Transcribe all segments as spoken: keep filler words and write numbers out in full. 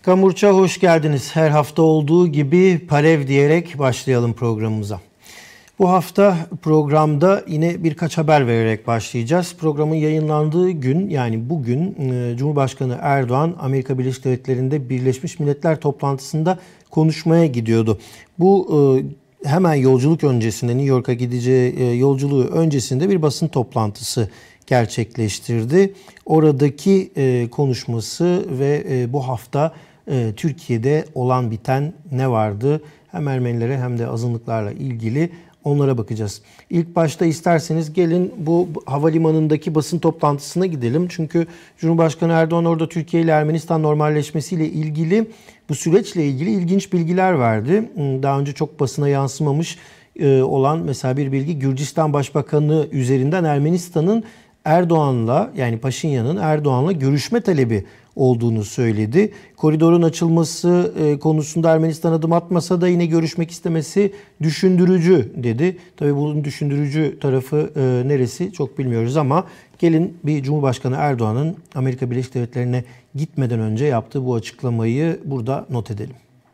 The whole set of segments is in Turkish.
Kamurça hoş geldiniz. Her hafta olduğu gibi Palev diyerek başlayalım programımıza. Bu hafta programda yine birkaç haber vererek başlayacağız. Programın yayınlandığı gün, yani bugün Cumhurbaşkanı Erdoğan Amerika Birleşik Devletleri'nde Birleşmiş Milletler toplantısında konuşmaya gidiyordu. Bu hemen yolculuk öncesinde, New York'a gideceği yolculuğu öncesinde bir basın toplantısı gerçekleştirdi. Oradaki konuşması ve bu hafta Türkiye'de olan biten ne vardı? Hem Ermenilere hem de azınlıklarla ilgili onlara bakacağız. İlk başta isterseniz gelin bu havalimanındaki basın toplantısına gidelim. Çünkü Cumhurbaşkanı Erdoğan orada Türkiye ile Ermenistan normalleşmesiyle ilgili, bu süreçle ilgili ilginç bilgiler verdi. Daha önce çok basına yansımamış olan mesela bir bilgi, Gürcistan Başbakanı üzerinden Ermenistan'ın Erdoğan'la, yani Paşinyan'ın Erdoğan'la görüşme talebi olduğunu söyledi. Koridorun açılması konusunda Ermenistan adım atmasa da yine görüşmek istemesi düşündürücü dedi. Tabii bunun düşündürücü tarafı neresi çok bilmiyoruz ama gelin bir Cumhurbaşkanı Erdoğan'ın Amerika Birleşik Devletleri'ne gitmeden önce yaptığı bu açıklamayı burada not edelim.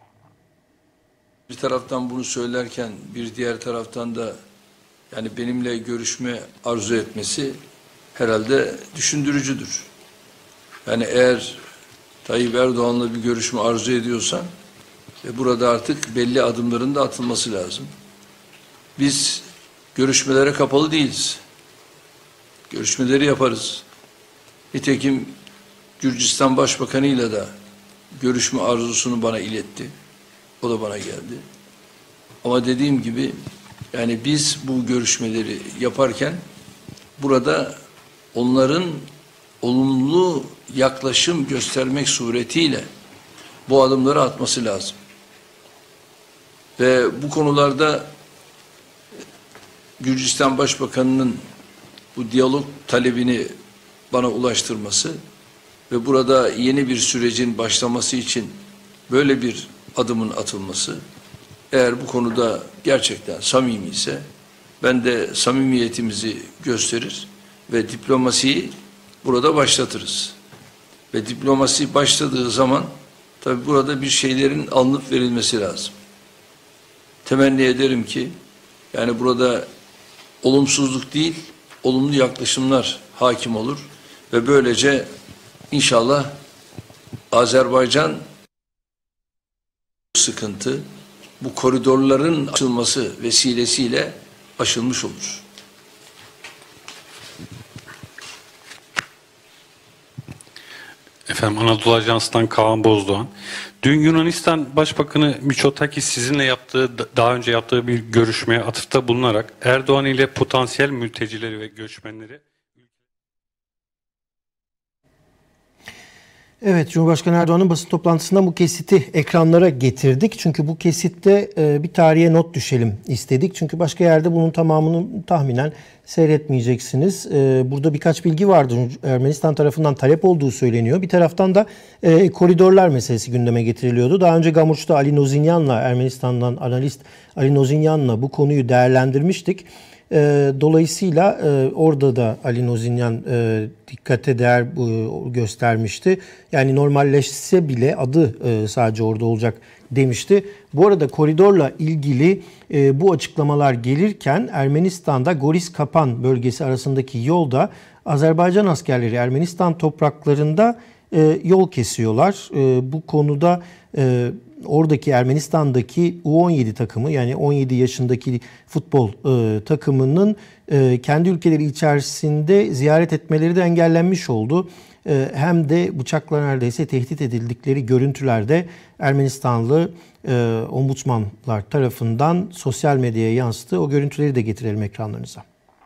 Bir taraftan bunu söylerken bir diğer taraftan da yani benimle görüşme arzu etmesi herhalde düşündürücüdür. Yani eğer Tayyip Erdoğan'la bir görüşme arzu ediyorsan ve burada artık belli adımların da atılması lazım. Biz görüşmelere kapalı değiliz. Görüşmeleri yaparız. Nitekim Gürcistan Başbakanı'yla da görüşme arzusunu bana iletti. O da bana geldi. Ama dediğim gibi yani biz bu görüşmeleri yaparken burada onların olumlu yaklaşım göstermek suretiyle bu adımları atması lazım. Ve bu konularda Gürcistan Başbakanı'nın bu diyalog talebini bana ulaştırması ve burada yeni bir sürecin başlaması için böyle bir adımın atılması, eğer bu konuda gerçekten samimi ise ben de samimiyetimizi gösterir ve diplomasiyi burada başlatırız. Ve diplomasi başladığı zaman tabii burada bir şeylerin alınıp verilmesi lazım. Temenni ederim ki yani burada olumsuzluk değil, olumlu yaklaşımlar hakim olur ve böylece inşallah Azerbaycan sıkıntı bu koridorların açılması vesilesiyle aşılmış olur. Efendim, Anadolu Ajansı'ndan Kaan Bozdoğan. Dün Yunanistan Başbakanı Mitsotakis sizinle yaptığı, daha önce yaptığı bir görüşmeye atıfta bulunarak Erdoğan ile potansiyel mültecileri ve göçmenleri... Evet, Cumhurbaşkanı Erdoğan'ın basın toplantısında bu kesiti ekranlara getirdik. Çünkü bu kesitte bir tarihe not düşelim istedik. Çünkü başka yerde bunun tamamını tahminen seyretmeyeceksiniz. Burada birkaç bilgi vardı. Ermenistan tarafından talep olduğu söyleniyor. Bir taraftan da e, koridorlar meselesi gündeme getiriliyordu. Daha önce Gamurç'ta Ali Nozinyan'la, Ermenistan'dan analist Ali Nozinyan'la bu konuyu değerlendirmiştik. Dolayısıyla orada da Ali Nozinyan dikkate değer göstermişti. Yani normalleşse bile adı sadece orada olacak demişti. Bu arada koridorla ilgili bu açıklamalar gelirken Ermenistan'da Goris-Kapan bölgesi arasındaki yolda Azerbaycan askerleri Ermenistan topraklarında yol kesiyorlar. Bu konuda oradaki Ermenistan'daki U on yedi takımı, yani on yedi yaşındaki futbol e, takımının e, kendi ülkeleri içerisinde ziyaret etmeleri de engellenmiş oldu. E, hem de bıçakla neredeyse tehdit edildikleri görüntülerde Ermenistanlı e, ombudsmanlar tarafından sosyal medyaya yansıdı. O görüntüleri de getirelim ekranlarınıza.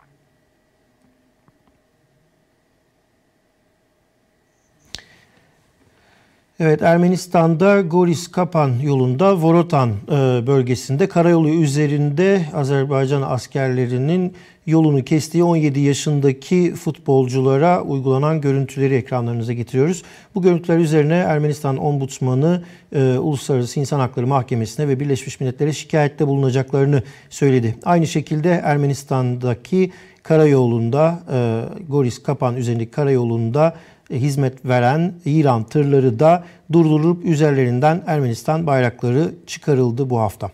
Evet, Ermenistan'da Goris-Kapan yolunda Vorotan bölgesinde karayolu üzerinde Azerbaycan askerlerinin yolunu kestiği on yedi yaşındaki futbolculara uygulanan görüntüleri ekranlarınıza getiriyoruz. Bu görüntüler üzerine Ermenistan Ombudsmanı e, Uluslararası İnsan Hakları Mahkemesi'ne ve Birleşmiş Milletler'e şikayette bulunacaklarını söyledi. Aynı şekilde Ermenistan'daki karayolunda, e, Goris-Kapan üzerindeki karayolunda hizmet veren İran tırları da durdurulup üzerlerinden Ermenistan bayrakları çıkarıldı bu hafta.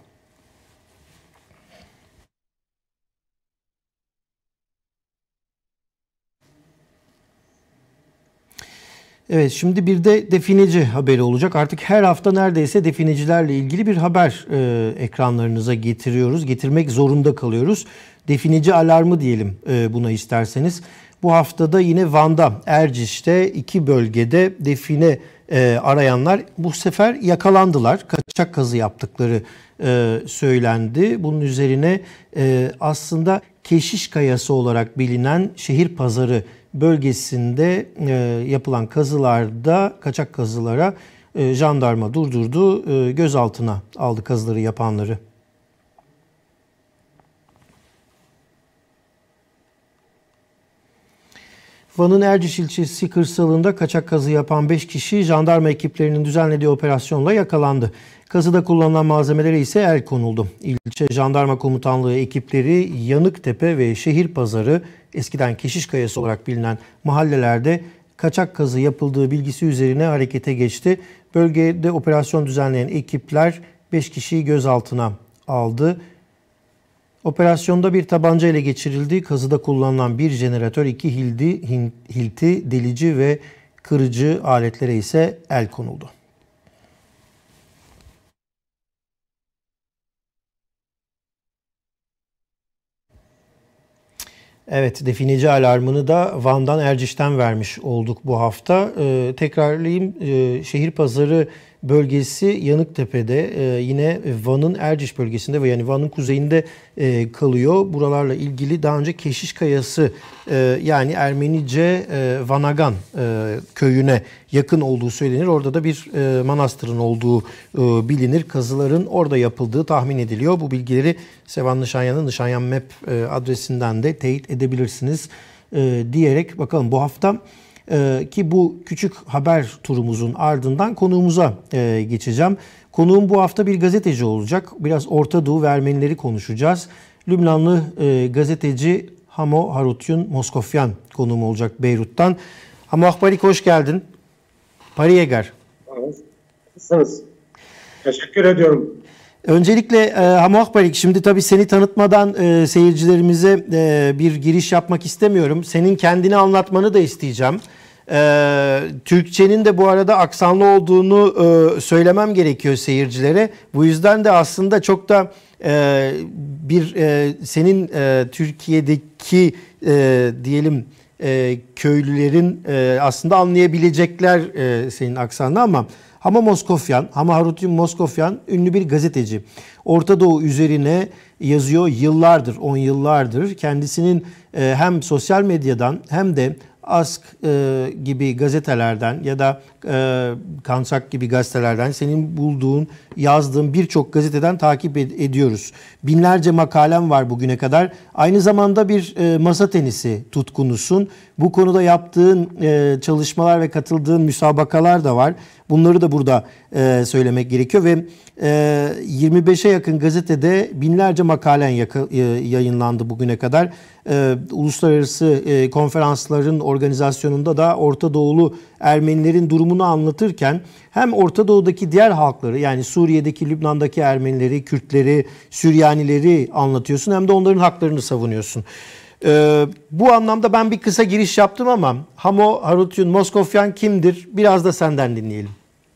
Evet, şimdi bir de defineci haberi olacak. Artık her hafta neredeyse definecilerle ilgili bir haber e, ekranlarınıza getiriyoruz. Getirmek zorunda kalıyoruz. Defineci alarmı diyelim e, buna isterseniz. Bu haftada yine Van'da, Erciş'te iki bölgede define e, arayanlar bu sefer yakalandılar. Kaçak kazı yaptıkları e, söylendi. Bunun üzerine e, aslında Keşiş Kayası olarak bilinen şehir pazarı bölgesinde e, yapılan kazılarda, kaçak kazılara e, jandarma durdurdu, e, gözaltına aldı kazıları yapanları. Van'ın Erciş ilçesi kırsalında kaçak kazı yapan beş kişi jandarma ekiplerinin düzenlediği operasyonla yakalandı. Kazıda kullanılan malzemelere ise el konuldu. İlçe Jandarma Komutanlığı ekipleri Yanıktepe ve Şehirpazarı, eskiden Keşiş Kayası olarak bilinen mahallelerde kaçak kazı yapıldığı bilgisi üzerine harekete geçti. Bölgede operasyon düzenleyen ekipler beş kişiyi gözaltına aldı. Operasyonda bir tabanca ele geçirildi. Kazıda kullanılan bir jeneratör, iki hildi, hilti, delici ve kırıcı aletlere ise el konuldu. Evet, defineci alarmını da Van'dan, Erciş'ten vermiş olduk bu hafta. Ee, tekrarlayayım, ee, Şehirpazarı bölgesi Yanıktepe'de, e, yine Van'ın Erciş bölgesinde ve yani Van'ın kuzeyinde e, kalıyor. Buralarla ilgili daha önce Keşiş Kayası e, yani Ermenice e, Vanagan e, köyüne yakın olduğu söylenir. Orada da bir e, manastırın olduğu e, bilinir. Kazıların orada yapıldığı tahmin ediliyor. Bu bilgileri Sevan Nişanyan'ın Nişanyan Map e, adresinden de teyit edebilirsiniz e, diyerek bakalım bu hafta Ee, ki bu küçük haber turumuzun ardından konuğumuza e, geçeceğim. Konuğum bu hafta bir gazeteci olacak. Biraz Orta Doğu ve Ermenileri konuşacağız. Lübnanlı e, gazeteci Hamo Harutyun Moskofyan konuğum olacak Beyrut'tan. Hamo Ahbarik, hoş geldin. Pariyegar. Nasılsınız? Teşekkür ediyorum. Öncelikle e, Hamo Ahbarik, şimdi tabii seni tanıtmadan e, seyircilerimize e, bir giriş yapmak istemiyorum. Senin kendini anlatmanı da isteyeceğim. E, Türkçenin de bu arada aksanlı olduğunu e, söylemem gerekiyor seyircilere. Bu yüzden de aslında çok da e, bir e, senin e, Türkiye'deki e, diyelim e, köylülerin e, aslında anlayabilecekler e, senin aksanını ama Hamo Moskofyan, Hamo Harutyun Moskofyan ünlü bir gazeteci. Orta Doğu üzerine yazıyor yıllardır, on yıllardır. Kendisinin e, hem sosyal medyadan hem de Ask e, gibi gazetelerden ya da e, Kansak gibi gazetelerden, senin bulduğun, yazdığın birçok gazeteden takip ed- ediyoruz. Binlerce makalem var bugüne kadar. Aynı zamanda bir e, masa tenisi tutkunusun. Bu konuda yaptığın e, çalışmalar ve katıldığın müsabakalar da var. Bunları da burada e, söylemek gerekiyor ve e, yirmi beşe yakın gazetede binlerce makalen yaka, e, yayınlandı bugüne kadar. E, uluslararası e, konferansların organizasyonunda da Orta Doğulu Ermenilerin durumunu anlatırken hem Orta Doğu'daki diğer halkları, yani Suriye'deki, Lübnan'daki Ermenileri, Kürtleri, Süryanileri anlatıyorsun, hem de onların haklarını savunuyorsun. Ee, bu anlamda ben bir kısa giriş yaptım ama Hamo Harutyun Moskofyan kimdir? Biraz da senden dinleyelim.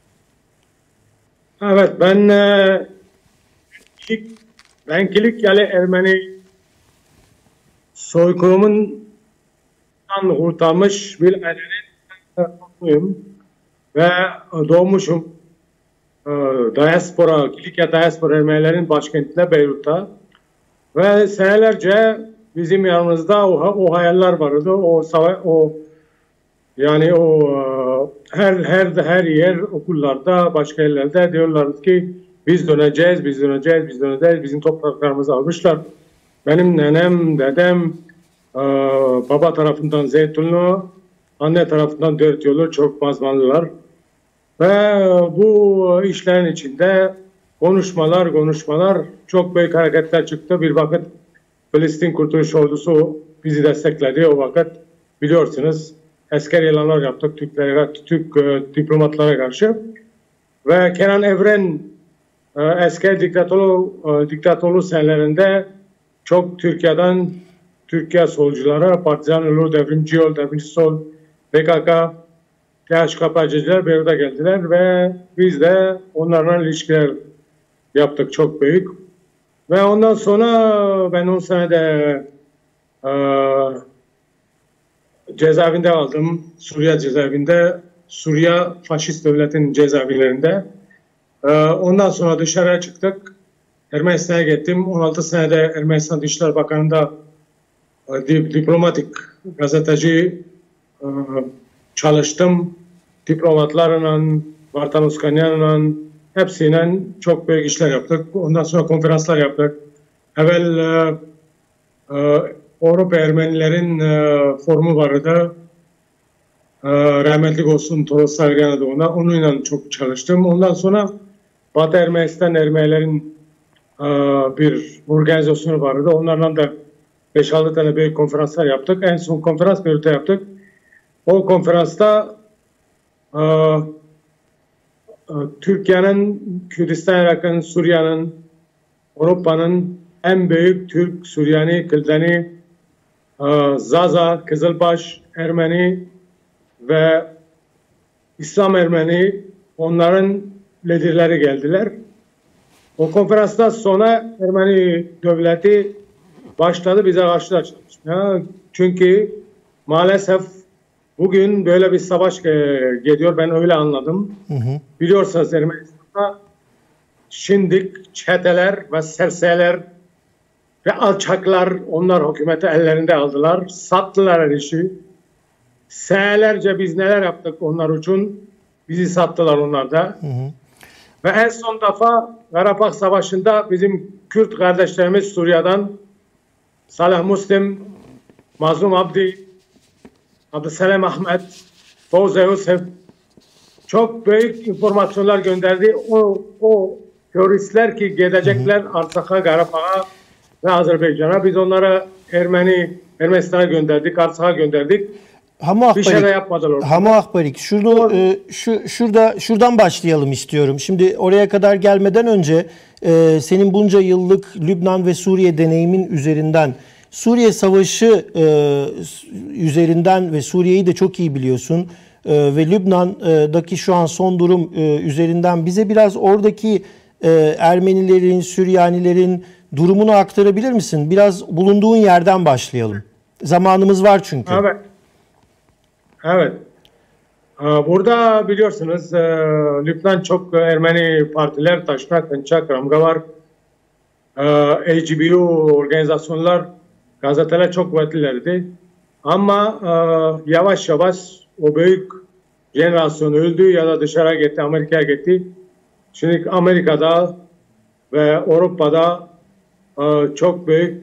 Evet, ben e, ilk, ben Kilikyali Ermeni soykırımından kurtarmış bir Ermeni'yim ve doğmuşum. E, diaspora, Kilikya diaspora Ermenilerin başkentinde Beyrut'ta ve senelerce bizim yanımızda o, o hayaller vardı. O o yani o her her her yer, okullarda, başka yerlerde diyorlardı ki biz döneceğiz, biz döneceğiz, biz döneceğiz. Bizim topraklarımızı almışlar. Benim nenem, dedem baba tarafından Zeytunlu, anne tarafından Dört Yolu, çok mazmanlılar. Ve bu işlerin içinde konuşmalar, konuşmalar, çok büyük hareketler çıktı. Bir vakit Filistin Kurtuluş Ordusu bizi destekledi. O vakit biliyorsunuz asker ilanlar yaptık Türklere, Türk e, diplomatlara karşı. Ve Kenan Evren e, asker diktatörlüğü, e, diktatörlüğü senelerinde çok Türkiye'den Türkiye solculara, Partizan Ulu, Devrimci Yol, Devrimci Sol, P K K, T H K P'ciler Beyrut'a geldiler ve biz de onlarla ilişkiler yaptık çok büyük. Ve ondan sonra ben on senede e, cezaevinde kaldım. Suriye cezaevinde, Suriye faşist devletin cezaevlerinde. E, ondan sonra dışarıya çıktık. Ermenistan'a gittim. on altı senede Ermenistan Dışişleri Bakanı'nda e, diplomatik gazeteci e, çalıştım. Diplomatlarla, Vartan Uskanyan'la, hepsiyle çok büyük işler yaptık. Ondan sonra konferanslar yaptık. Evvel e, e, Avrupa Ermenilerin e, forumu vardı. E, rahmetli olsun Toros Sagriyan'a da ona. Onunla çok çalıştım. Ondan sonra Batı Ermenistan Ermenilerin e, bir organizasyonu vardı. Onlarla da beş altı tane büyük konferanslar yaptık. En son konferans Beyrut'ta yaptık. O konferansta e, Türkiye'nin, Kürdistan, Irak'ın, Suriye'nin, Avrupa'nın en büyük Türk, Süryani, Kildani, Zaza, Kızılbaş, Ermeni ve İslam Ermeni, onların liderleri geldiler. O konferanstan sonra Ermeni devleti başladı bize karşı da çalışmaya. Çünkü maalesef bugün böyle bir savaş geliyor, ben öyle anladım. Hı hı. Biliyorsanız Ermenistan'da şimdi çeteler ve serseriler ve alçaklar, onlar hükümeti ellerinde aldılar. Sattılar her işi. Senelerce biz neler yaptık onlar için, bizi sattılar onlar da. Hı hı. Ve en son defa Karabağ Savaşı'nda bizim Kürt kardeşlerimiz Suriye'den Salah Muslim, Mazlum Abdi, Abdüselam Ahmet, Fauzi Yusuf çok büyük informasyonlar gönderdi. O, o teröristler ki gidecekler Arsak'a, Karabağ'a ve Azerbaycan'a. Biz onlara Ermeni, Ermenistan'a gönderdik, Arsak'a gönderdik. Hamu Akbarik, bir şey de yapmadılar. Hamu Akbarik, şurada, e, şu, şurada, şuradan başlayalım istiyorum. Şimdi oraya kadar gelmeden önce e, senin bunca yıllık Lübnan ve Suriye deneyimin üzerinden, Suriye Savaşı e, üzerinden ve Suriye'yi de çok iyi biliyorsun e, ve Lübnan'daki şu an son durum e, üzerinden bize biraz oradaki e, Ermenilerin, Süryanilerin durumunu aktarabilir misin? Biraz bulunduğun yerden başlayalım. Zamanımız var çünkü. Evet. Evet. Burada biliyorsunuz Lübnan çok Ermeni partiler, Taşnak, Pençak, Ramga var. A G B U organizasyonlar, gazeteler çok kuvvetlilerdi. Ama yavaş yavaş o büyük jenerasyon öldü ya da dışarı gitti, Amerika'ya gitti. Şimdi Amerika'da ve Avrupa'da çok büyük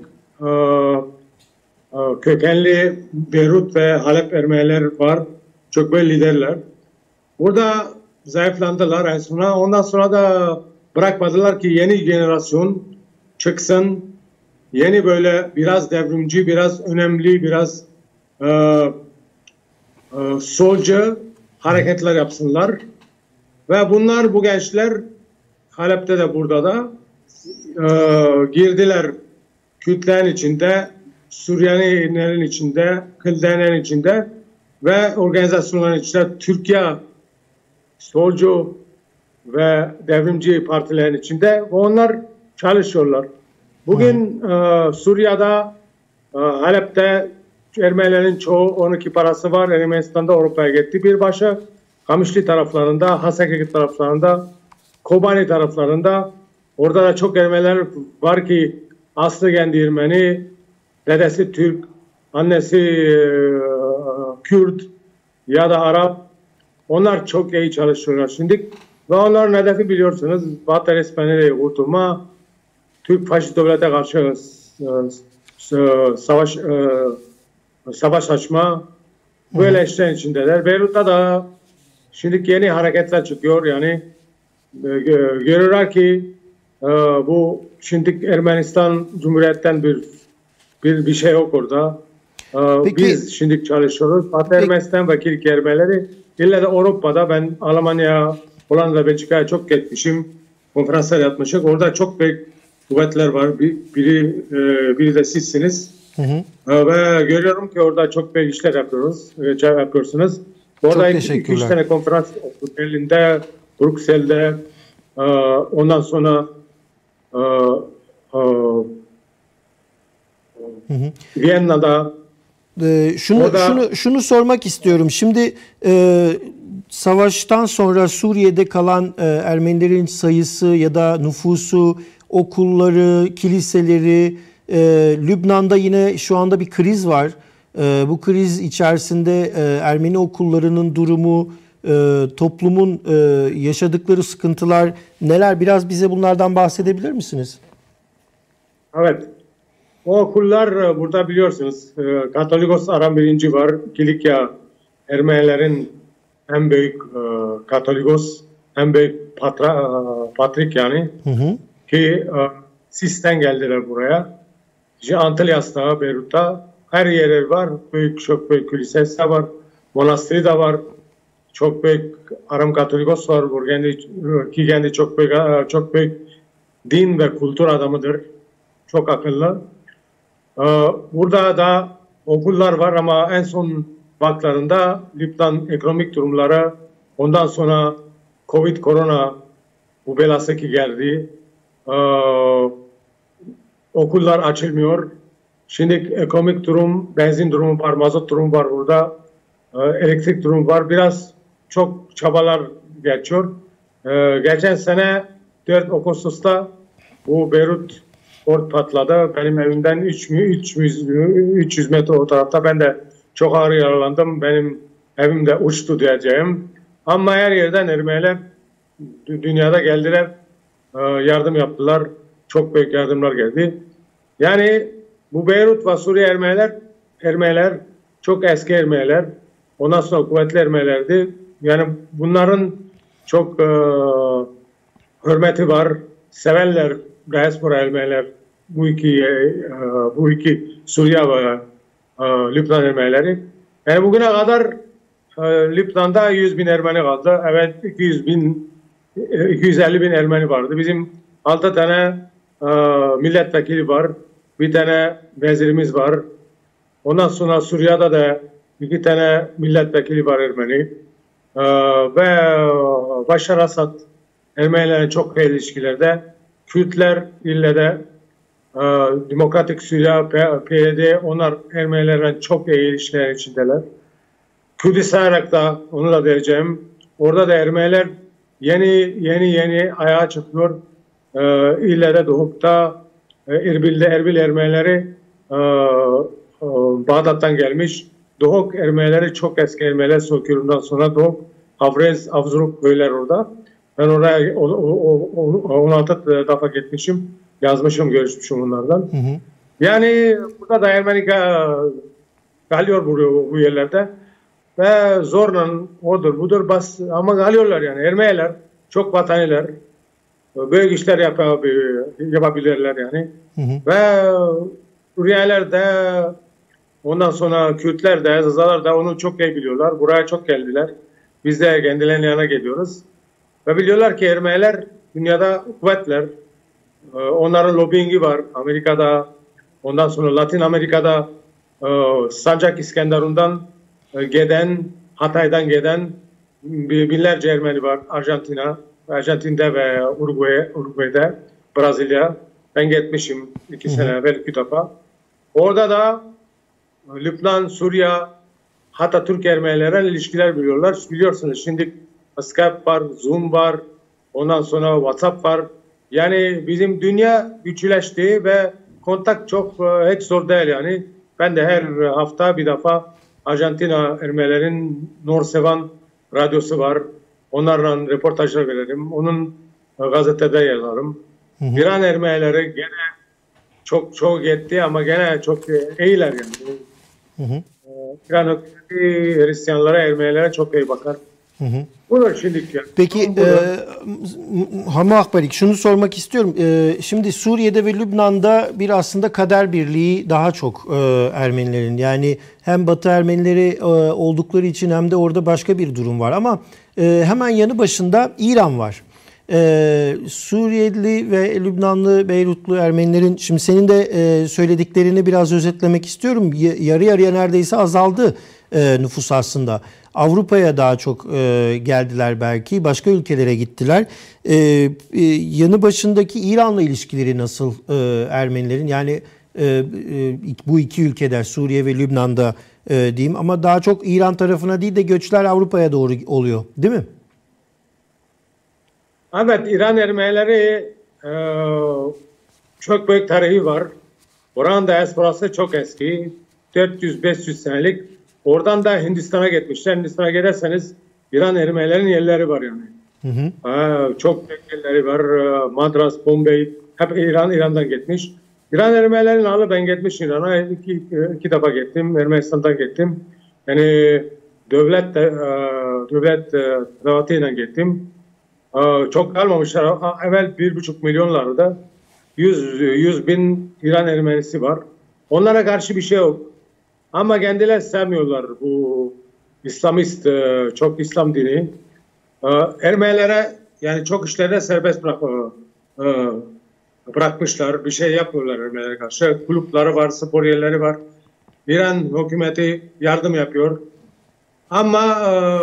kökenli Beyrut ve Halep Ermeniler var. Çok böyle liderler. Burada zayıflandılar en sonra. Ondan sonra da bırakmadılar ki yeni jenerasyon çıksın. Yeni böyle biraz devrimci, biraz önemli, biraz e, e, solcu hareketler yapsınlar. Ve bunlar, bu gençler Halep'te de burada da e, girdiler kütlenin içinde, Süryanilerin içinde, Kıldenlerin içinde ve organizasyonların içinde, Türkiye solcu ve devrimci partilerin içinde ve onlar çalışıyorlar. Bugün e, Suriye'de, e, Halep'te Ermenilerin çoğu on iki parası var. Ermenistan'da Avrupa'ya gitti. Bir başı Kamışlı taraflarında, Haseki taraflarında, Kobani taraflarında. Orada da çok Ermeniler var ki aslı kendi Ermeni, dedesi Türk, annesi e, Kürt ya da Arap. Onlar çok iyi çalışıyorlar şimdi. Ve onların hedefi biliyorsunuz Batı Ermenileri kurtulma, Türk faşist devlete karşı e, savaş e, savaş açma, böyle işlerin içindeler. Beyrut'ta da şimdi yeni hareketler çıkıyor. Yani e, görüyorlar ki e, bu şimdi Ermenistan Cumhuriyet'ten bir bir bir şey yok orada. Peki, biz şimdi çalışıyoruz. Batı Ermenistan ve Kilik Ermenileri illa da Avrupa'da ben Almanya, Hollanda, Belçika'ya çok gitmişim. Konferanslar yapmışım. Orada çok büyük kuvvetler var. Bir, biri, e, biri de sizsiniz. Hı hı. E, ve görüyorum ki orada çok büyük işler yapıyoruz. E, yapıyorsunuz. Orada iki, iki üç tane konferans Berlin'de, Brüksel'de, e, ondan sonra e, e, Hı hı. Viyana'da. Ee, şunu Orada, şunu şunu sormak istiyorum. Şimdi e, savaştan sonra Suriye'de kalan e, Ermenilerin sayısı ya da nüfusu, okulları, kiliseleri, e, Lübnan'da yine şu anda bir kriz var. E, bu kriz içerisinde e, Ermeni okullarının durumu, e, toplumun e, yaşadıkları sıkıntılar neler? Biraz bize bunlardan bahsedebilir misiniz? Evet. O okullar burada biliyorsunuz Katolikos Aram birinci var. Kilikya Ermenilerin en büyük Katolikos, en büyük patra, patrik yani. Hı hı. Ki Sis'ten geldiler buraya. İşte Antalya'da, Beyrut'ta her yeri var. Büyük, çok büyük kilisesi de var. Monastırı da var. Çok büyük Aram Katolikos var. Kendi, ki kendi çok büyük, çok büyük din ve kültür adamıdır. Çok akıllı. Burada da okullar var ama en son baklarında Lübnan ekonomik durumları, ondan sonra Covid, korona bu belası ki geldi. Okullar açılmıyor. Şimdi ekonomik durum, benzin durumu var, mazot durumu var burada. Elektrik durumu var. Biraz çok çabalar geçiyor. Geçen sene dört Ağustos'ta bu Beyrut port patladı. Benim evimden üç yüz metre o tarafta. Ben de çok ağır yaralandım. Benim evim de uçtu diyeceğim. Ama her yerden Ermeniler dünyada geldiler. Yardım yaptılar. Çok büyük yardımlar geldi. Yani bu Beyrut ve Suriye Ermeniler, Ermeniler çok eski Ermeniler. Ondan sonra kuvvetli Ermenilerdi. Yani bunların çok e, hürmeti var. Sevenler, diaspora Ermeniler, bu iki e, bu iki Suriye ve e, Lübnan Ermenileri. Yani bugüne kadar e, Lübnan'da yüz bin Ermeni kaldı. Evet, iki yüz bin, iki yüz elli bin Ermeni vardı. Bizim altı tane e, milletvekili var. Bir tane vezirimiz var. Ondan sonra Suriye'de de iki tane milletvekili var Ermeni. Ee, ve Başar Asad Ermenilerin çok iyi ilişkilerde. Kürtler ille de e, Demokratik Suriye, P Y D onlar Ermenilerin çok iyi ilişkiler içindeler. Kürdistan da onu da diyeceğim. Orada da Ermeniler yeni yeni yeni ayağa çıkıyor. Ee, ille de Doğuk'ta Erbil'de Erbil Ermenileri e, e, Bağdat'tan gelmiş. Doğuk Ermenileri çok eski Ermeniler Sokürü'nden sonra Doğuk, Avrez, Avzuruk köyler orada. Ben oraya on altı defa gitmişim. Yazmışım, görüşmüşüm onlardan. Hı hı. Yani burada da Ermeni kalıyor bu, bu yerlerde. Ve zorla odur budur bas ama kalıyorlar yani. Ermeniler çok vataniler. Büyük işler yapabilirler yani. Hı hı. Ve Suriyeliler de ondan sonra Kürtler de, Zazalar da onu çok iyi biliyorlar. Buraya çok geldiler. Biz de kendilerinin yanına geliyoruz. Ve biliyorlar ki Ermeniler dünyada kuvvetler. Onların lobbyingi var. Amerika'da, ondan sonra Latin Amerika'da Sancak İskenderun'dan giden, Hatay'dan giden binlerce Ermeni var. Arjantina, Arjantin'de ve Uruguay, Uruguay'da, Brezilya. Ben gitmişim iki sene evvel iki defa. Orada da Lübnan, Suriye, hatta Türk Ermenilerle ilişkiler biliyorlar. Biliyorsunuz şimdi Skype var, Zoom var, ondan sonra WhatsApp var. Yani bizim dünya güçleşti ve kontak çok hiç zor değil yani. Ben de her hafta bir defa Arjantina Ermenilerin Norsevan radyosu var. Onlarla röportajlar veririm. Onun gazetede yazarım. Hı hı. İran Ermenileri gene çok çok yetti ama gene çok iyiler yani. Hı hı. İran hükümeti Hristiyanlara, Ermenilere çok iyi bakar. Hı hı. Budur şimdiki. Peki e, Hami Akbalik, şunu sormak istiyorum. E, şimdi Suriye'de ve Lübnan'da bir aslında kader birliği daha çok e, Ermenilerin. Yani hem Batı Ermenileri e, oldukları için hem de orada başka bir durum var. Ama e, hemen yanı başında İran var. Ee, Suriyeli ve Lübnanlı, Beyrutlu Ermenilerin, şimdi senin de e, söylediklerini biraz özetlemek istiyorum. Y- yarı yarıya neredeyse azaldı e, nüfus aslında. Avrupa'ya daha çok e, geldiler belki, başka ülkelere gittiler. E, e, yanı başındaki İran'la ilişkileri nasıl e, Ermenilerin? Yani e, e, bu iki ülkede, Suriye ve Lübnan'da e, diyeyim, ama daha çok İran tarafına değil de göçler Avrupa'ya doğru oluyor, değil mi? Evet, İran Ermenileri e, çok büyük tarihi var. Oranın diasporası çok eski. dört yüz beş yüz senelik. Oradan da Hindistan'a gitmişler. Hindistan'a giderseniz İran Ermenilerin yerleri var yani. Hı hı. E, çok büyük yerleri var. E, Madras, Bombay, hep İran, İran'dan gitmiş. İran Ermenilerin halı, ben gitmiş İran'a. İki, iki defa gittim. Ermenistan'dan gittim. Yani devlet de, e, devlet e, davetine gittim. Çok kalmamışlar. Evvel bir buçuk milyonlarda yüz, yüz bin İran Ermenisi var. Onlara karşı bir şey yok. Ama kendileri sevmiyorlar bu İslamist, çok İslam dini. Ermenilere yani çok işlerde serbest bırak, bırakmışlar. Bir şey yapmıyorlar Ermenilere karşı. Kulüpleri var, spor yerleri var. İran hükümeti yardım yapıyor. Ama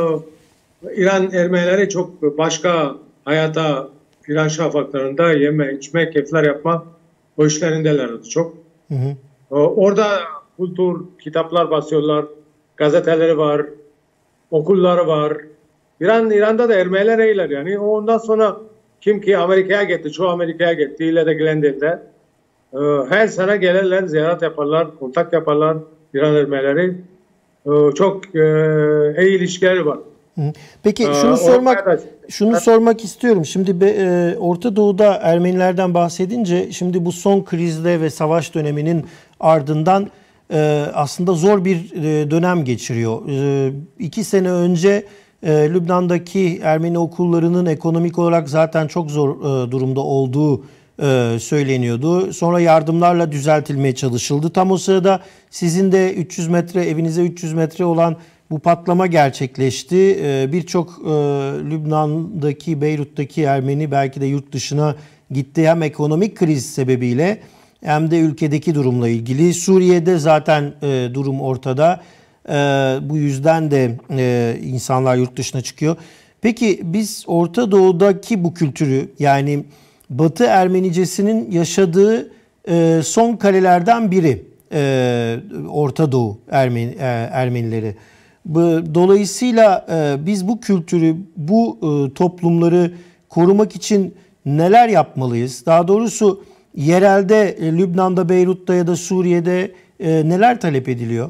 İran Ermenileri çok başka hayata, İran şafaklarında yeme, içme, keyifler yapma o işlerindelerdi çok. Hı hı. Orada kültür, kitaplar basıyorlar, gazeteleri var, okulları var. İran, İran'da da Ermeniler eyler yani. Ondan sonra kim ki Amerika'ya gitti, çoğu Amerika'ya gitti, ile de Glendale'de. Her sene gelirler, ziyaret yaparlar, kontak yaparlar İran Ermenileri. Çok iyi ilişkileri var. Peki şunu sormak şunu sormak istiyorum. Şimdi e, Orta Doğu'da Ermenilerden bahsedince, şimdi bu son krizde ve savaş döneminin ardından e, aslında zor bir e, dönem geçiriyor. E, iki sene önce e, Lübnan'daki Ermeni okullarının ekonomik olarak zaten çok zor e, durumda olduğu e, söyleniyordu. Sonra yardımlarla düzeltilmeye çalışıldı. Tam o sırada sizin de üç yüz metre, evinize üç yüz metre olan bu patlama gerçekleşti. Birçok Lübnan'daki, Beyrut'taki Ermeni belki de yurt dışına gitti. Hem ekonomik kriz sebebiyle hem de ülkedeki durumla ilgili. Suriye'de zaten durum ortada. Bu yüzden de insanlar yurt dışına çıkıyor. Peki biz Orta Doğu'daki bu kültürü, yani Batı Ermenicesinin yaşadığı son kalelerden biri Orta Doğu Ermeni, Ermenileri. Dolayısıyla biz bu kültürü, bu toplumları korumak için neler yapmalıyız? Daha doğrusu yerelde, Lübnan'da, Beyrut'ta ya da Suriye'de neler talep ediliyor?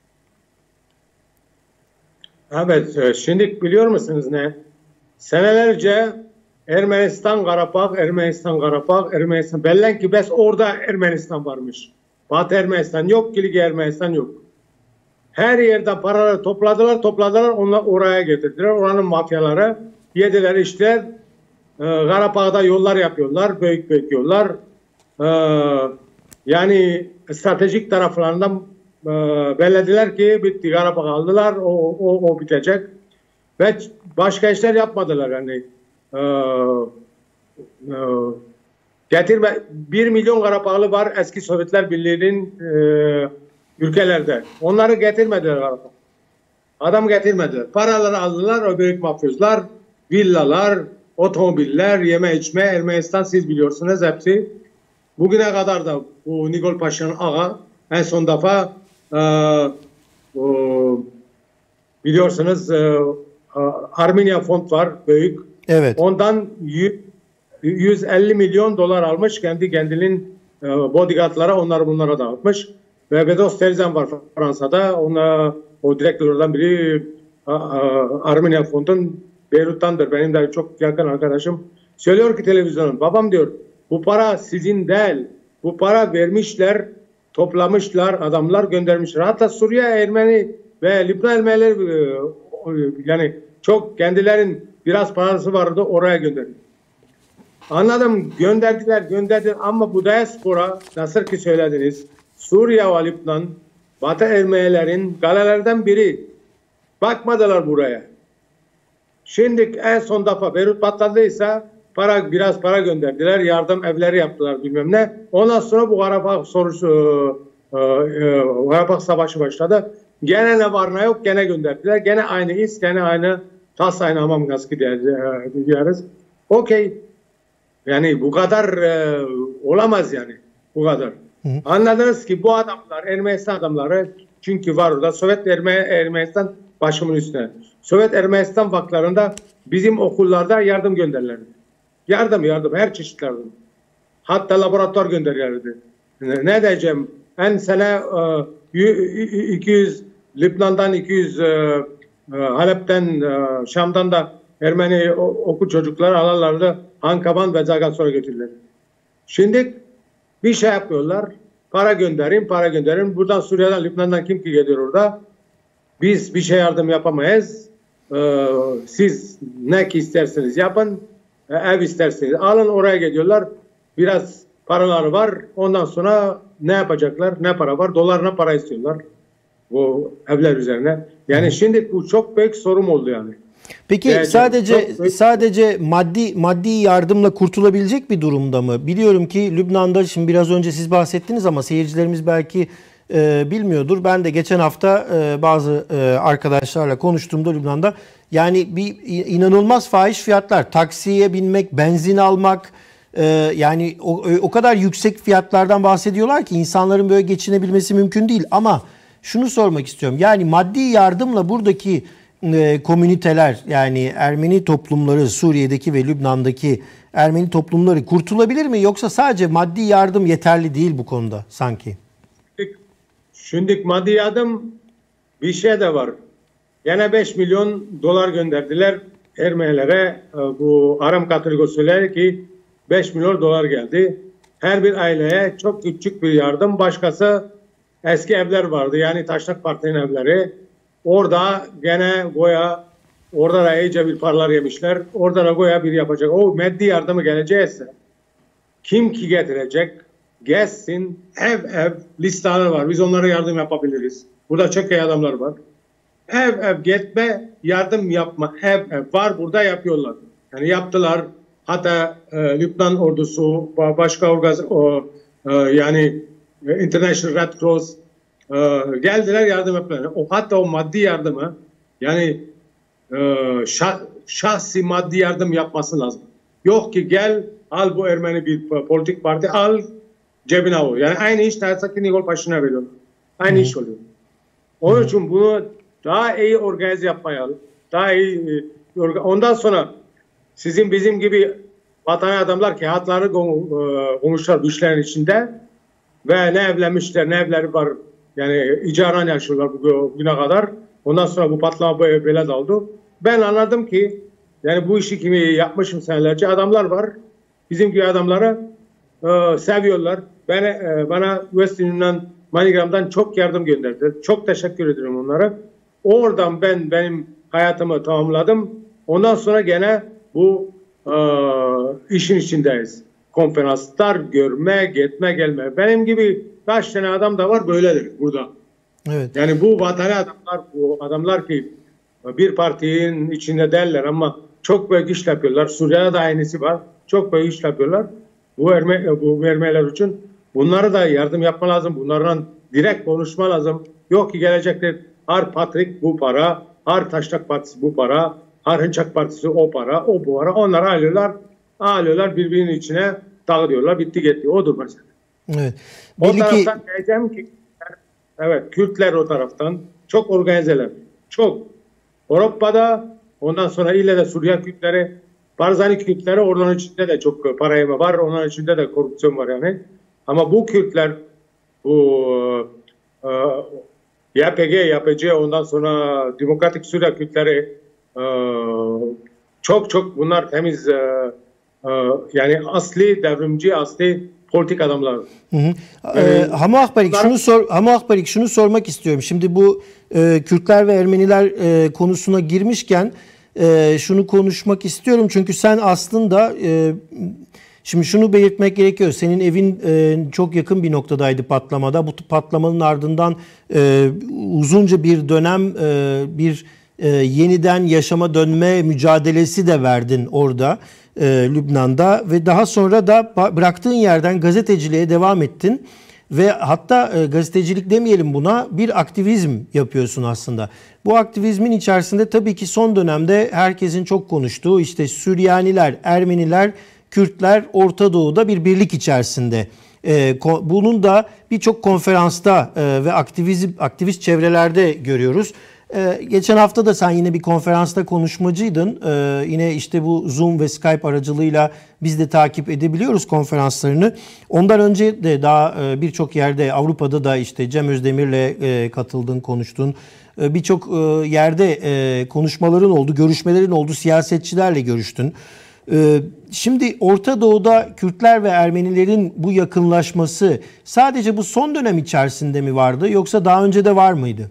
Evet, şimdi biliyor musunuz ne? Senelerce Ermenistan, Karabağ, Ermenistan, Karabağ, Ermenistan. Bellen ki bes orada Ermenistan varmış. Batı Ermenistan yok, Kiligi Ermenistan yok. Her yerden paraları topladılar, topladılar, onlar oraya getirdiler. Oranın mafyaları yediler, içtiler. Ee, Karabağ'da yollar yapıyorlar, büyük büyük yollar. Ee, yani stratejik taraflarından e, bellediler ki bitti, Karabağ aldılar, o, o, o bitecek. Ve başka işler yapmadılar yani. Ee, e, getirme, bir milyon Karabağlı var eski Sovyetler Birliği'nin e, ülkelerde. Onları getirmediler Karabağ. Adam getirmediler. Paraları aldılar o büyük mafyozlar, villalar, otomobiller, yeme içme, Ermenistan siz biliyorsunuz hepsi. Bugüne kadar da bu Nikol Paşa'nın ağa en son defa e, o, biliyorsunuz e, Armenia Fond var büyük. Evet. Ondan yüz elli milyon dolar almış, kendi kendinin e, bodyguardlara, onları bunlara dağıtmış. Ve Bedos Terzan var Fransa'da. Ona, o direktörlerden biri a, a, Armenia Fond'un Beyrut'tandır. Benim de çok yakın arkadaşım. Söylüyor ki televizyonun, babam diyor, bu para sizin değil. Bu para vermişler, toplamışlar, adamlar göndermişler. Hatta Suriye Ermeni ve Lübnan Ermenileri yani Çok kendilerin biraz parası vardı, oraya gönderdi. Anladım, gönderdiler gönderdiler ama bu diaspora, nasıl ki söylediniz, Suriye ve Lübnan Batı Ermenilerin galelerden biri. Bakmadılar buraya. Şimdi en son defa Beyrut patladıysa para, biraz para gönderdiler. Yardım evleri yaptılar bilmem ne. Ondan sonra bu Karabağ sorusu e, e, Karabağ Savaşı başladı. Gene ne var ne yok gene gönderdiler. Gene aynı is, gene aynı tas, aynı hamam gaskı diyoruz. Okey. Yani bu kadar e, olamaz yani. Bu kadar. Hı hı. Anladınız ki bu adamlar, Ermenistan adamları, çünkü var orada Sovyet Erme Ermenistan başımın üstüne. Sovyet Ermenistan vaklarında bizim okullarda yardım gönderirlerdi. Yardım yardım, her çeşit yardım. Hatta laboratuvar gönderirlerdi. Ne diyeceğim? En sene iki yüz Lübnan'dan, iki yüz Halep'ten, Şam'dan da Ermeni okul çocukları alırlardı. Hankaban ve Zagasor'a götürürler. Şimdi bir şey yapıyorlar. Para gönderin, para gönderin. Buradan Suriye'den, Lübnan'dan kim ki geliyor orada? Biz bir şey yardım yapamayız. Ee, siz ne ki isterseniz yapın. Ee, ev isterseniz alın, oraya geliyorlar. Biraz paraları var. Ondan sonra ne yapacaklar? Ne para var? Dolarına para istiyorlar. Bu evler üzerine. Yani şimdi bu çok büyük sorun oldu yani. Peki yani sadece sadece maddi maddi yardımla kurtulabilecek bir durumda mı? Biliyorum ki Lübnan'da, şimdi biraz önce siz bahsettiniz ama seyircilerimiz belki e, bilmiyordur. Ben de geçen hafta e, bazı e, arkadaşlarla konuştuğumda Lübnan'da, yani bir inanılmaz fahiş fiyatlar. Taksiye binmek, benzin almak, e, yani o, o kadar yüksek fiyatlardan bahsediyorlar ki insanların böyle geçinebilmesi mümkün değil. Ama şunu sormak istiyorum. Yani maddi yardımla buradaki e, komüniteler, yani Ermeni toplumları, Suriye'deki ve Lübnan'daki Ermeni toplumları kurtulabilir mi? Yoksa sadece maddi yardım yeterli değil bu konuda sanki? Şimdi maddi yardım bir şey de var. Yine beş milyon dolar gönderdiler Ermenilere. Bu Aram Katoliko söyler ki beş milyon dolar geldi. Her bir aileye çok küçük bir yardım. Başkası eski evler vardı. Yani Taşnak Parti'nin evleri. Orada gene goya, orada da iyice bir paralar yemişler. Orada da goya bir yapacak. O maddi yardımı geleceğse kim ki getirecek? Gelsin, ev ev listeler var. Biz onlara yardım yapabiliriz. Burada çok iyi adamlar var. Ev ev gitme, yardım yapma. Ev ev var, burada yapıyorlar. Yani yaptılar. Hatta e, Lübnan ordusu, başka orgaz, o, e, yani e, International Red Cross e, geldiler, yardım yaptılar. O, hatta o maddi yardımı, yani e, şah, şahsi maddi yardım yapması lazım. Yok ki gel, al bu Ermeni bir politik parti, al cebine al. Yani aynı iş Tarsaki Nikol Paşin'e veriyor. Aynı Hı. iş oluyor. Onun Hı. için bunu daha iyi organize yapmaya, daha iyi ondan sonra sizin bizim gibi vatani adamlar ki hatları konuşlar bu işlerin içinde ve ne evlenmişler, ne evleri var, yani icaran yaşıyorlar bugüne kadar. Ondan sonra bu patlama böyle daldı. Ben anladım ki yani bu işi kimi yapmışım senelerce adamlar var. Bizim gibi adamları e, seviyorlar. Bana, e, bana West Union'dan, MoneyGram'dan çok yardım gönderdiler. Çok teşekkür ederim onlara. Oradan ben benim hayatımı tamamladım. Ondan sonra gene bu e, işin içindeyiz. Konferanslar, görme, gitme, gelme. Benim gibi kaç tane adam da var böyledir burada. Evet. Yani bu vatani adamlar, bu adamlar ki bir partinin içinde derler ama çok büyük iş yapıyorlar. Suriye'de de aynısı var. Çok büyük iş yapıyorlar. Bu Erme, bu Ermeniler için bunlara da yardım yapma lazım. Bunlarla direkt konuşma lazım. Yok ki gelecekler Har Patrik bu para, Har Taşnak Partisi bu para, Har Hınçak Partisi o para, o bu para. Onları alıyorlar, alıyorlar birbirinin içine dağılıyorlar. Bitti gitti. Odur mesela. Evet. O Belki... taraftan diyeceğim ki evet, Kürtler o taraftan çok organizeler. Çok. Avrupa'da, ondan sonra ile de Suriye Kürtleri, Barzani Kürtleri, oradan içinde de çok para yeme var. Onların içinde de korupsiyon var yani. Ama bu Kürtler, bu e, Y P G, Y P C, ondan sonra Demokratik Suriye Kürtleri e, çok çok bunlar temiz, e, e, yani asli devrimci, asli politik adamlar. Hı hı. Ee, Hamo Akbarik, şunu sor, Hamo Akbarik şunu sormak istiyorum. Şimdi bu e, Kürtler ve Ermeniler e, konusuna girmişken e, şunu konuşmak istiyorum. Çünkü sen aslında e, şimdi şunu belirtmek gerekiyor. Senin evin e, çok yakın bir noktadaydı patlamada. Bu patlamanın ardından e, uzunca bir dönem e, bir e, yeniden yaşama dönme mücadelesi de verdin orada e, Lübnan'da ve daha sonra da bıraktığın yerden gazeteciliğe devam ettin. Ve hatta e, gazetecilik demeyelim buna, bir aktivizm yapıyorsun aslında. Bu aktivizmin içerisinde tabii ki son dönemde herkesin çok konuştuğu işte Süryaniler, Ermeniler, Kürtler Orta Doğu'da bir birlik içerisinde. E, bunun da birçok konferansta e, ve aktivizm, aktivist çevrelerde görüyoruz. Ee, geçen hafta da sen yine bir konferansta konuşmacıydın. Ee, yine işte bu Zoom ve Skype aracılığıyla biz de takip edebiliyoruz konferanslarını. Ondan önce de daha e, birçok yerde, Avrupa'da da işte Cem Özdemir'le e, katıldın, konuştun. E, birçok e, yerde e, konuşmaların oldu, görüşmelerin oldu, siyasetçilerle görüştün. E, şimdi Orta Doğu'da Kürtler ve Ermenilerin bu yakınlaşması sadece bu son dönem içerisinde mi vardı yoksa daha önce de var mıydı?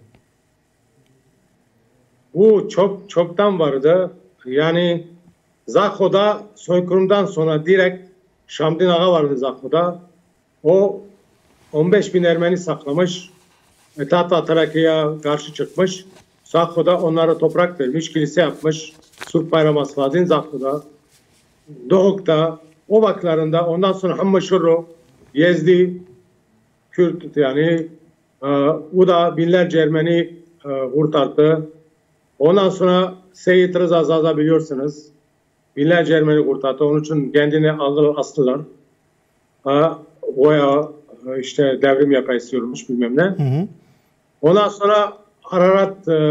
Bu çok çoktan vardı. Yani Zakho'da soykırımdan sonra direkt Şamdin Ağa vardı Zakho'da. O on beş bin Ermeni saklamış. Tahta Trakya'ya karşı çıkmış. Zakho'da onlara toprak vermiş, kilise yapmış. Surp Bayram Asfadin Zakho'da. Doğuk'ta, o vaklarında ondan sonra Hammaşurru, Yezdi, Kürt yani e, o da binlerce Ermeni e, kurtardı. Ondan sonra Seyit Rıza Zaza biliyorsunuz. Binlerce Ermeni kurtardı. Onun için kendini aldılar, astılar. Ha, oya işte devrim yapay istiyormuş bilmem ne. Hı hı. Ondan sonra Ararat e,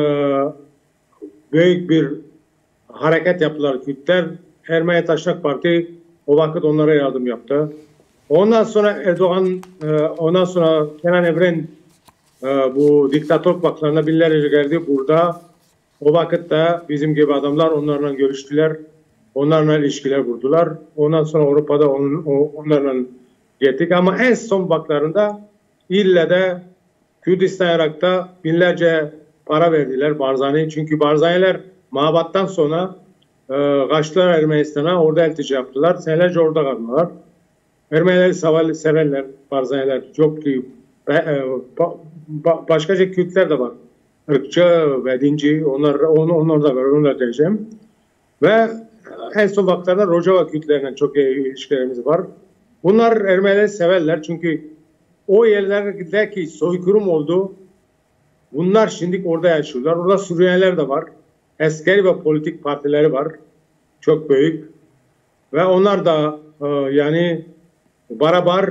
büyük bir hareket yaptılar Kürtler. Ermeni Taşnak Parti o vakit onlara yardım yaptı. Ondan sonra Erdoğan, e, ondan sonra Kenan Evren e, bu diktatörlük vaklarına binlerce geldi burada. O vakitte bizim gibi adamlar onlarla görüştüler. Onlarla ilişkiler kurdular. Ondan sonra Avrupa'da on, onlarla gittik. Ama en son vaklarında ille de Kürdistan Irak'ta binlerce para verdiler Barzani'ye. Çünkü Barzaniler Mabat'tan sonra e, kaçtılar Ermenistan'a. Orada iltica yaptılar. Senelerce orada kaldılar. Ermenileri severler, severler Barzaniler. Çok büyük. E, e, ba, ba, başkaca Kürtler de var. Irkçı ve dinci, onlar, onu, onlar da var, onu da diyeceğim. Ve en son vaklarda Rojava Kürtlerine çok iyi ilişkilerimiz var. Bunlar Ermenileri severler çünkü o yerlerdeki soykırım oldu. Bunlar şimdi orada yaşıyorlar. Orada Suriyeliler de var. Askeri ve politik partileri var. Çok büyük. Ve onlar da e, yani beraber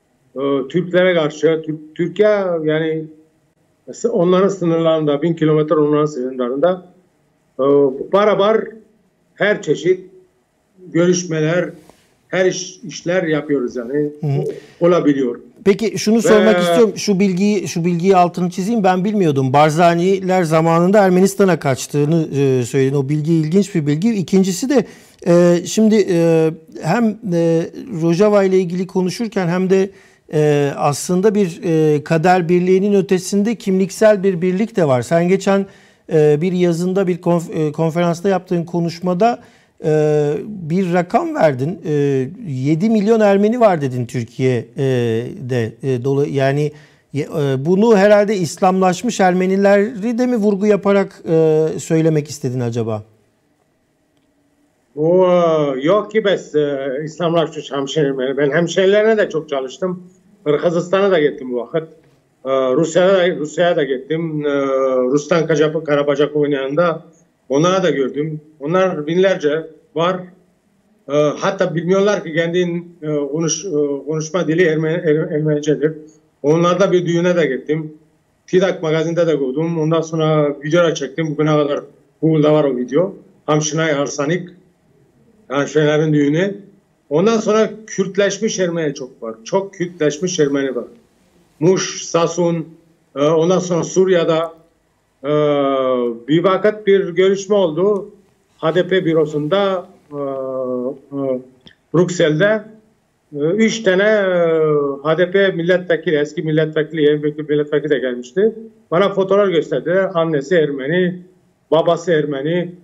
e, Türklere karşı, Türk, Türkiye yani onların sınırlarında, bin kilometre onların sınırlarında e, beraber her çeşit görüşmeler, her iş, işler yapıyoruz yani. Hı. Olabiliyor. Peki şunu sormak Ve... istiyorum. Şu bilgiyi şu bilgiyi altını çizeyim. Ben bilmiyordum. Barzaniler zamanında Ermenistan'a kaçtığını e, söyledin. O bilgi ilginç bir bilgi. İkincisi de e, şimdi e, hem e, Rojava ile ilgili konuşurken hem de e, aslında bir e, kader birliğinin ötesinde kimliksel bir birlik de var. Sen geçen e, bir yazında bir konf, e, konferansta yaptığın konuşmada Ee, bir rakam verdin. Ee, yedi milyon Ermeni var dedin Türkiye'de. Ee, dolayı yani e, bunu herhalde İslamlaşmış Ermenileri de mi vurgu yaparak e, söylemek istedin acaba? O yok ki bes e, İslamlaşmış hemşehrileri. Ben hemşehrilerine de çok çalıştım. Kırgızistan'a da gittim bu vakit. Ee, Rusya'ya Rusya'ya da gittim. Ee, Ruslan Karabacakov'un yanında. Onlara da gördüm. Onlar binlerce var. E, hatta bilmiyorlar ki kendin e, konuş, e, konuşma dili Ermeni, er, Ermenicedir. Onlarda bir düğüne de gittim. Fidak magazinde de gördüm. Ondan sonra videolar çektim. Bugüne kadar Google'da var o video. Hamşinay Arsanik. Hamşinayların düğünü. Ondan sonra Kürtleşmiş Ermeni çok var. Çok Kürtleşmiş Ermeni var. Muş, Sasun, e, ondan sonra Suriye'de Ee, bir vakit bir görüşme oldu H D P bürosunda e, e, Brüksel'de e, üç tane e, H D P milletvekili, eski milletvekili, en büyük milletvekili de gelmişti. Bana fotoğraf gösterdiler. Annesi Ermeni, babası Ermeni,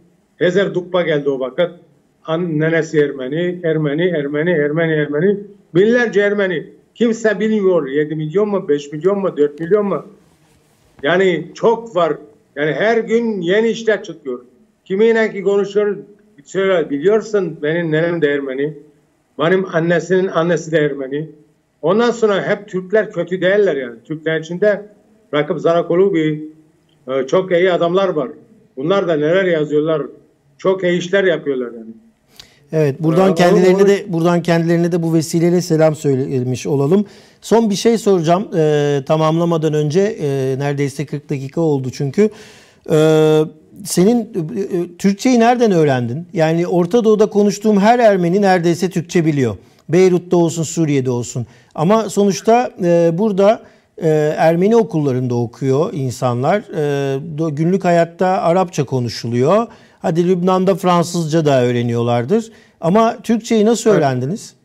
Hezer Dukba geldi o vakit. An, nenesi Ermeni, Ermeni, Ermeni, Ermeni, Ermeni. Binlerce Ermeni. Kimse bilmiyor. yedi milyon mu, beş milyon mu, dört milyon mu? Yani çok var. Yani her gün yeni işler çıkıyor. Kiminle ki konuşuyor, söyle, biliyorsun benim nenem de Ermeni. Benim annesinin annesi de Ermeni. Ondan sonra hep Türkler kötü değiller yani. Türkler içinde Rakip Zarakolu bir e, çok iyi adamlar var. Bunlar da neler yazıyorlar. Çok iyi işler yapıyorlar yani. Evet, buradan Aa, kendilerine onu- de buradan kendilerine de bu vesileyle selam söylemiş olalım. Son bir şey soracağım e, tamamlamadan önce, e, neredeyse kırk dakika oldu çünkü. E, senin e, Türkçeyi nereden öğrendin? Yani Orta Doğu'da konuştuğum her Ermeni neredeyse Türkçe biliyor. Beyrut'ta olsun, Suriye'de olsun. Ama sonuçta e, burada e, Ermeni okullarında okuyor insanlar. E, günlük hayatta Arapça konuşuluyor. Hadi Lübnan'da Fransızca da öğreniyorlardır. Ama Türkçeyi nasıl öğrendiniz?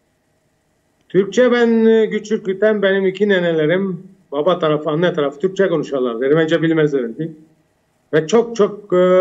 Türkçe ben e, küçüklükten benim iki nenelerim baba tarafı anne tarafı Türkçe konuşuyorlardı. Ermenice bilmezlerdi. Ve çok çok e,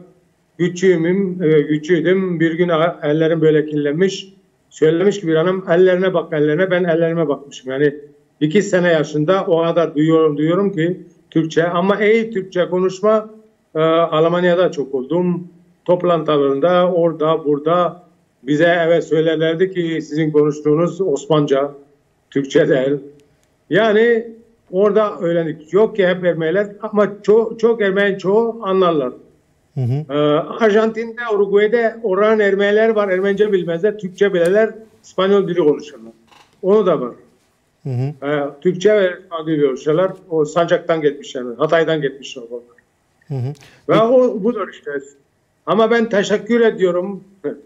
küçüğüm, e, küçüğüydüm. Bir gün a- ellerim böyle kirlenmiş. Söylemiş ki bir hanım ellerine bak ellerine, ben ellerime bakmışım. Yani iki sene yaşında o kadar duyuyorum duyuyorum ki Türkçe. Ama iyi Türkçe konuşma e, Almanya'da çok oldum. Toplantılarında orada burada bize evet söylerlerdi ki sizin konuştuğunuz Osmanlıca, Türkçe değil. Yani orada öğrendik. Yok ki hep Ermeniler ama çok, çok Ermeni çoğu anlarlar. Hı hı. Ee, Arjantin'de, Uruguay'da oranın Ermeniler var. Ermenice bilmezler, Türkçe bilirler, İspanyol dili konuşurlar. Onu da var. Hı hı. Ee, Türkçe ve İspanyol dili konuşurlar. O Sancak'tan gitmişler, Hatay'dan gitmişler. Hı hı. Ve o budur işte. Ama ben teşekkür ediyorum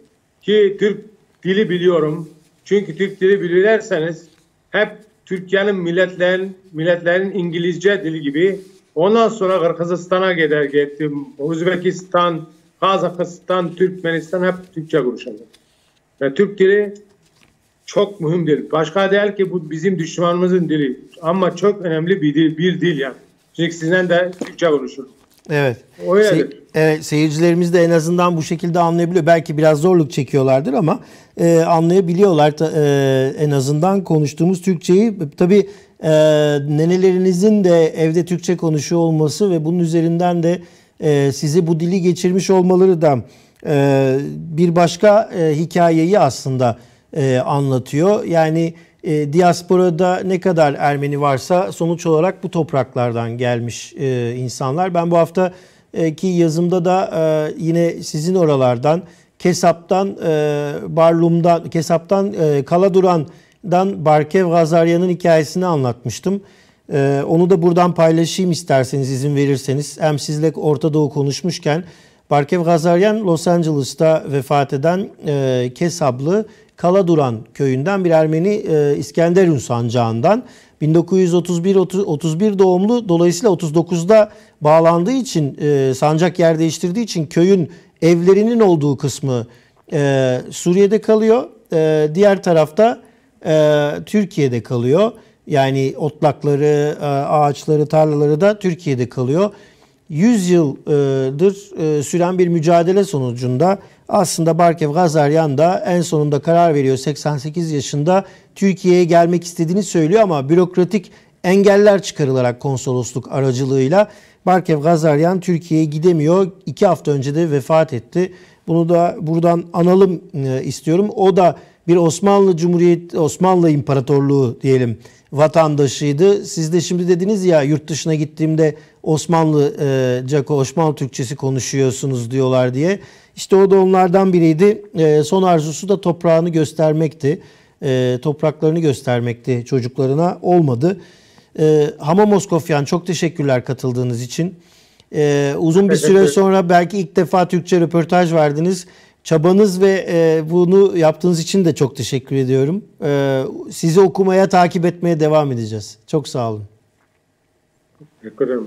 ki Türk dili biliyorum. Çünkü Türk dili bilirseniz hep Türkiye'nin milletlerin milletlerin İngilizce dili gibi. Ondan sonra Kırgızistan'a gider gittim. Özbekistan, Kazakistan, Türkmenistan hep Türkçe konuşuyorlar. Ve Türk dili çok mühim dil. Başka değil ki bu bizim düşmanımızın dili. Ama çok önemli bir dil, bir dil yani. Çünkü sizden de Türkçe konuşur. Evet. Öyledir. Se- evet, seyircilerimiz de en azından bu şekilde anlayabiliyor. Belki biraz zorluk çekiyorlardır ama e, anlayabiliyorlar ta- e, en azından konuştuğumuz Türkçeyi. Tabii e, nenelerinizin de evde Türkçe konuşuyor olması ve bunun üzerinden de e, size bu dili geçirmiş olmaları da e, bir başka e, hikayeyi aslında e, anlatıyor. Yani e, diasporada ne kadar Ermeni varsa sonuç olarak bu topraklardan gelmiş e, insanlar. Ben bu hafta e, ki yazımda da e, yine sizin oralardan, Kesap'tan, e, Barlum'dan, Kesap'tan, e, Kaladuran'dan Barkev Gazaryan'ın hikayesini anlatmıştım. E, onu da buradan paylaşayım isterseniz, izin verirseniz. Hem sizle Orta Doğu konuşmuşken, Barkev Gazaryan Los Angeles'ta vefat eden e, Kesaplı Kaladuran köyünden bir Ermeni, e, İskenderun sancağından. bin dokuz yüz otuz bir otuz bir doğumlu, dolayısıyla otuz dokuzda bağlandığı için, e, sancak yer değiştirdiği için köyün evlerinin olduğu kısmı e, Suriye'de kalıyor. E, diğer tarafta e, Türkiye'de kalıyor. Yani otlakları, e, ağaçları, tarlaları da Türkiye'de kalıyor. yüz yıldır süren bir mücadele sonucunda aslında Barkev Gazaryan da en sonunda karar veriyor. seksen sekiz yaşında Türkiye'ye gelmek istediğini söylüyor ama bürokratik engeller çıkarılarak konsolosluk aracılığıyla Barkev Gazaryan Türkiye'ye gidemiyor. İki hafta önce de vefat etti. Bunu da buradan analım istiyorum. O da bir Osmanlı Cumhuriyeti, Osmanlı İmparatorluğu diyelim vatandaşıydı. Siz de şimdi dediniz ya, yurt dışına gittiğimde Osmanlıca, Osmanlı Türkçesi konuşuyorsunuz diyorlar diye. İşte o da onlardan biriydi. Son arzusu da toprağını göstermekti. Topraklarını göstermekti çocuklarına. Olmadı. Hamo Moskofyan, çok teşekkürler katıldığınız için. Uzun bir süre sonra belki ilk defa Türkçe röportaj verdiniz. Çabanız ve e, bunu yaptığınız için de çok teşekkür ediyorum. E, sizi okumaya, takip etmeye devam edeceğiz. Çok sağ olun. Teşekkür ederim.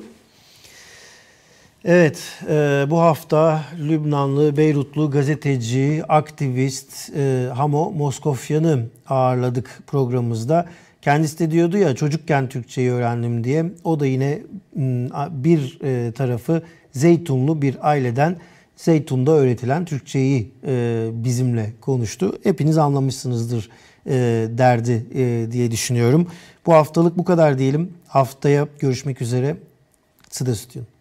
Evet, e, bu hafta Lübnanlı, Beyrutlu gazeteci, aktivist e, Hamo Moskofyan'ı ağırladık programımızda. Kendisi de diyordu ya, çocukken Türkçeyi öğrendim diye. O da yine bir e, tarafı Zeytunlu bir aileden Zeytun'da öğretilen Türkçeyi e, bizimle konuştu. Hepiniz anlamışsınızdır e, derdi e, diye düşünüyorum. Bu haftalık bu kadar diyelim. Haftaya görüşmek üzere. Sıda Stüdyo.